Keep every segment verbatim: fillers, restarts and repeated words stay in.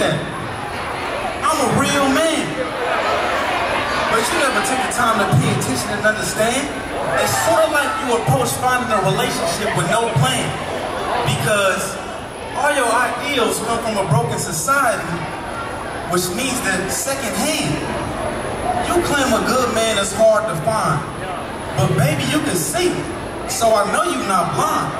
that. I'm a real man. But you never take the time to pay attention and understand. It's sort of like you approach finding a relationship with no plan. Because all your ideals come from a broken society, which means that secondhand. You claim a good man is hard to find. But baby, you can see. So I know you're not blind.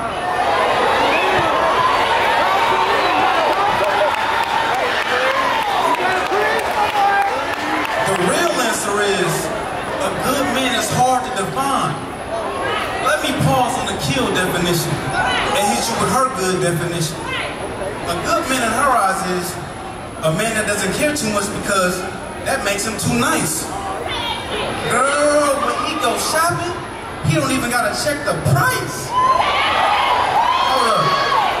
The real answer is, a good man is hard to define. Let me pause on the kill definition and hit you with her good definition. A good man in her eyes is a man that doesn't care too much because that makes him too nice. Girl, when he goes shopping, he don't even gotta check the price. Hold up.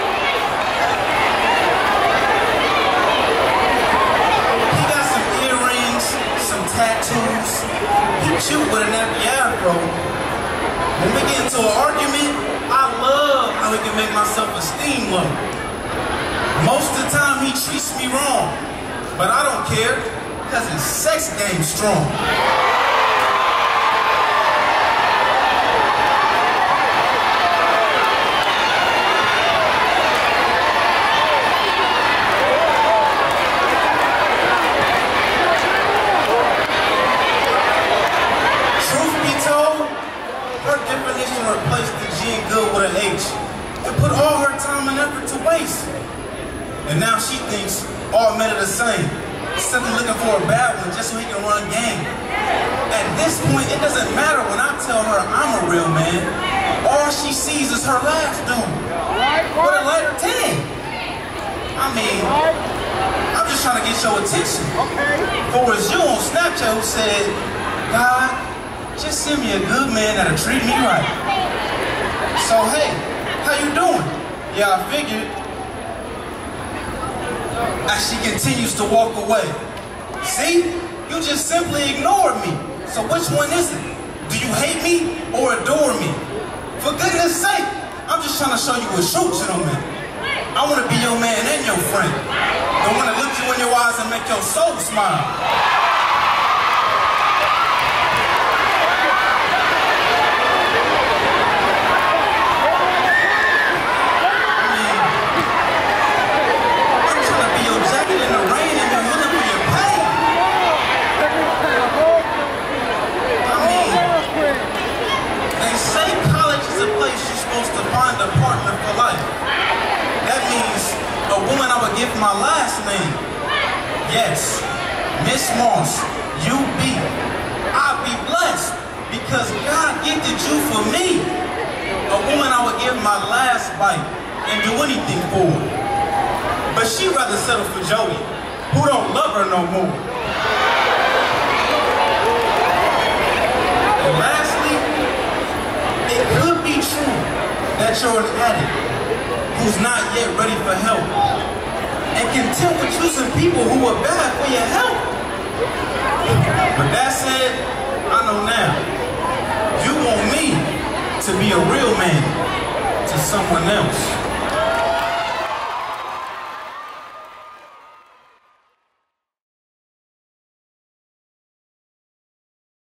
He got some earrings, some tattoos. He cute with a nappy afro. When we get into an argument, I love how he can make my self-esteem low. Most of the time he treats me wrong, but I don't care, because his sex game's strong. Truth be told, her definition replaced the G and good with an H. And put all her time and effort to waste. And now she thinks all men are the same. Simply looking for a bad one just so he can run game. At this point, it doesn't matter when I tell her I'm a real man. All she sees is her last dude. With a lighter tan. I mean, I'm just trying to get your attention. For it was you on Snapchat who said, God, just send me a good man that'll treat me right. So hey, how you doing? Yeah, I figured. As she continues to walk away. See? You just simply ignored me. So which one is it? Do you hate me or adore me? For goodness sake, I'm just trying to show you a true gentleman. I want to be your man and your friend. The one that look you in your eyes and make your soul smile. A partner for life. That means a woman I would give my last name. Yes, Miss Moss, you be. I'll be blessed because God gifted you for me. A woman I would give my last bite and do anything for. But she'd rather settle for Jody, who don't love her no more. And lastly, it could be true that you're an addict who's not yet ready for help and content with choosing people who are bad for your health. But that said, I know now, you want me to be a real man to someone else.